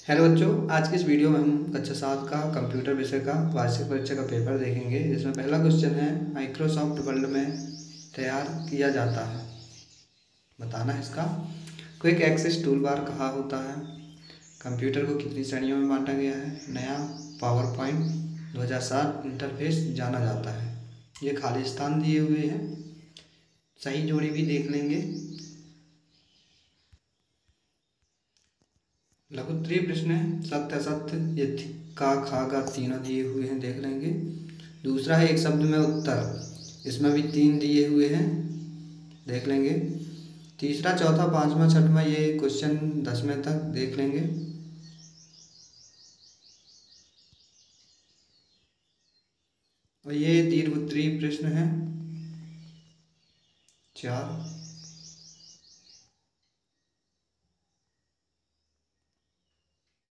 Hello बच्चों, आज की इस वीडियो में हम कक्षा 7 का कंप्यूटर विषय का वार्षिक परीक्षा का पेपर देखेंगे। जिसमें पहला क्वेश्चन है, माइक्रोसॉफ्ट वर्ड में तैयार किया जाता है, बताना है इसका। क्विक एक्सेस टूल बार कहाँ होता है? कंप्यूटर को कितनी श्रेणियों में बांटा गया है? नया पावर पॉइंट 2007 इंटरफेस जाना जाता है। ये खाली स्थान दिए हुए हैं, सही जोड़ी भी देख लेंगे। लघुत्तरीय प्रश्न है, सत्य असत्य ये का खा का तीनों दिए हुए हैं, देख लेंगे। दूसरा है एक शब्द में उत्तर, इसमें भी 3 दिए हुए हैं, देख लेंगे। तीसरा, चौथा, पांचवा, छठवां ये क्वेश्चन 10वें तक देख लेंगे। और ये दीर्घ उत्तरीय प्रश्न है 4।